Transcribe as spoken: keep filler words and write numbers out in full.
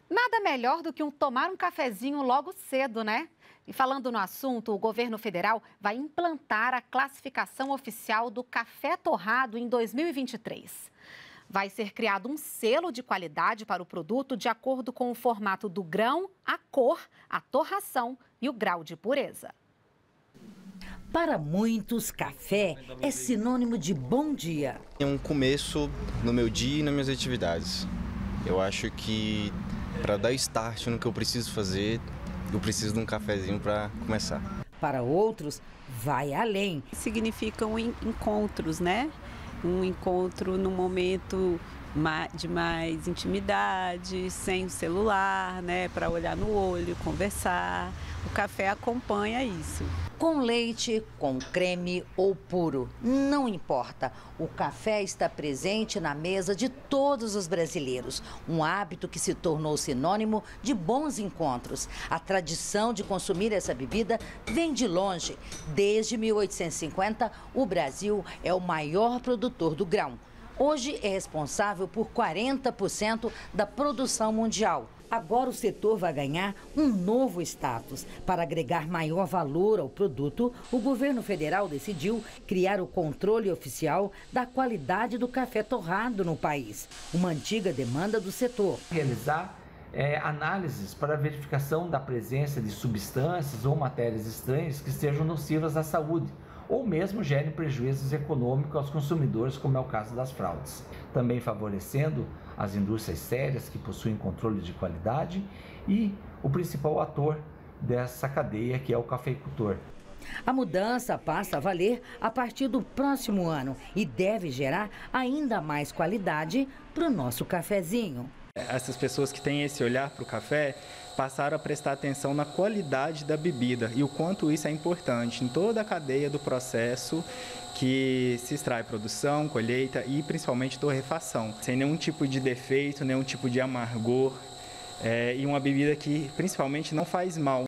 Nada melhor do que um tomar um cafezinho logo cedo, né? E falando no assunto, o governo federal vai implantar a classificação oficial do café torrado em dois mil e vinte e três. Vai ser criado um selo de qualidade para o produto de acordo com o formato do grão, a cor, a torração e o grau de pureza. Para muitos, café é sinônimo de bom dia. É um começo no meu dia e nas minhas atividades. Eu acho que para dar start no que eu preciso fazer, eu preciso de um cafezinho para começar. Para outros, vai além. Significam encontros, né? Um encontro num momento de mais intimidade, sem o celular, né? Para olhar no olho, conversar. O café acompanha isso. Com leite, com creme ou puro, não importa. O café está presente na mesa de todos os brasileiros. Um hábito que se tornou sinônimo de bons encontros. A tradição de consumir essa bebida vem de longe. Desde mil oitocentos e cinquenta, o Brasil é o maior produtor do grão. Hoje é responsável por quarenta por cento da produção mundial. Agora o setor vai ganhar um novo status. Para agregar maior valor ao produto, o governo federal decidiu criar o controle oficial da qualidade do café torrado no país. Uma antiga demanda do setor. Realizar é, análises para verificação da presença de substâncias ou matérias estranhas que sejam nocivas à saúde, ou mesmo gerem prejuízos econômicos aos consumidores, como é o caso das fraudes. Também favorecendo as indústrias sérias que possuem controle de qualidade e o principal ator dessa cadeia, que é o cafeicultor. A mudança passa a valer a partir do próximo ano e deve gerar ainda mais qualidade para o nosso cafezinho. Essas pessoas que têm esse olhar para o café passaram a prestar atenção na qualidade da bebida e o quanto isso é importante em toda a cadeia do processo que se extrai produção, colheita e principalmente torrefação, sem nenhum tipo de defeito, nenhum tipo de amargor, é, e uma bebida que principalmente não faz mal.